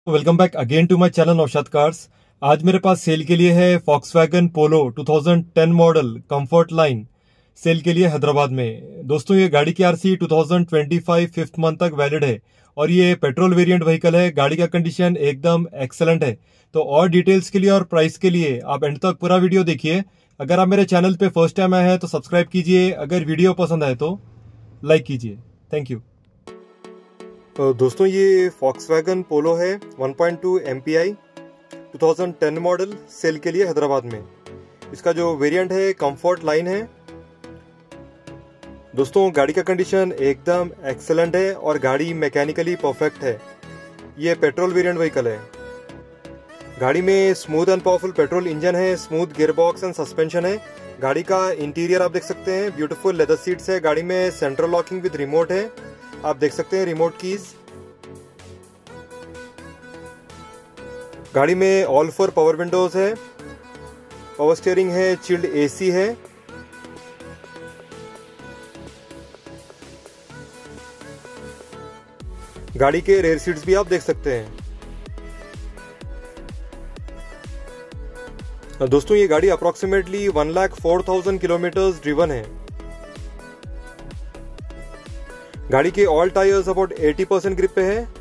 Welcome back again to my channel Naushad cars. आज मेरे पास सेल के लिए है Volkswagen Polo 2010 model comfort line sale के लिए हैदराबाद में। दोस्तों ये गाड़ी की आरसी 2025 फिफ्थ मंथ तक वैलिड है और ये पेट्रोल वेरिएंट व्हीकल है। गाड़ी का कंडीशन एकदम एक्सेलेंट है। तो और डिटेल्स के लिए और प्राइस के लिए आप एंड तक पूरा वीडियो देखिए। अगर आप मेरे चैनल पे फर्स्ट टाइम आए हैं तो सब्सक्राइब कीजिए। अगर वीडियो पसंद आए तो लाइक कीजिए। Thank you. तो दोस्तों ये फॉक्सवैगन पोलो है 1.2 MPI 2010 मॉडल सेल के लिए हैदराबाद में। इसका जो वेरिएंट है कंफर्ट लाइन है। दोस्तों गाड़ी का कंडीशन एकदम एक्सेलेंट है और गाड़ी मैकेनिकली परफेक्ट है। ये पेट्रोल वेरिएंट व्हीकल है। गाड़ी में smooth and powerful petrol engine है, smooth gear box and suspension है। गाड़ी का इंटीरियर आप देख सकते हैं, ब्यूटीफुल लेदर सीट्स है। गाड़ी में सेंट्रल लॉकिंग विद रिमोट है, आप देख सकते हैं रिमोट कीज। गाड़ी में ऑल 4 पावर विंडोज है, पावर स्टीयरिंग है, चिल्ड एसी है। गाड़ी के रेयर सीट्स भी आप देख सकते हैं। दोस्तों ये गाड़ी अप्रोक्सीमेटली 1,04,000 किलोमीटर्स ड्रिवन है। गाड़ी के ऑल टायर्स अबाउट 80% ग्रिप पे है।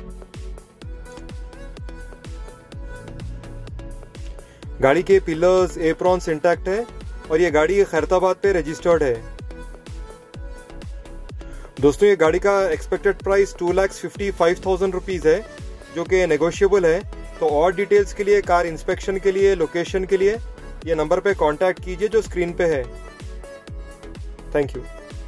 गाड़ी के पिलर्स एप्रॉन्स इंटैक्ट है और ये गाड़ी खैरताबाद पे रजिस्टर्ड है। दोस्तों ये गाड़ी का एक्सपेक्टेड प्राइस 2,55,000 रुपीज है, जो कि नेगोशिएबल है। तो और डिटेल्स के लिए, कार इंस्पेक्शन के लिए, लोकेशन के लिए ये नंबर पे कांटेक्ट कीजिए जो स्क्रीन पे है। Thank you.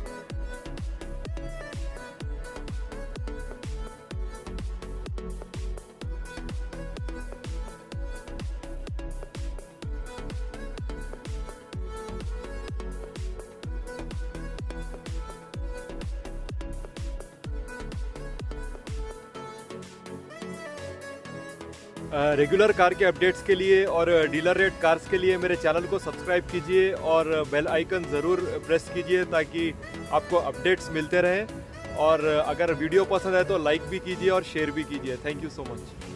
रेगुलर कार के अपडेट्स के लिए और डीलर रेट कार्स के लिए मेरे चैनल को सब्सक्राइब कीजिए और बेल आइकन ज़रूर प्रेस कीजिए ताकि आपको अपडेट्स मिलते रहें। और अगर वीडियो पसंद है तो लाइक भी कीजिए और शेयर भी कीजिए। Thank you so much.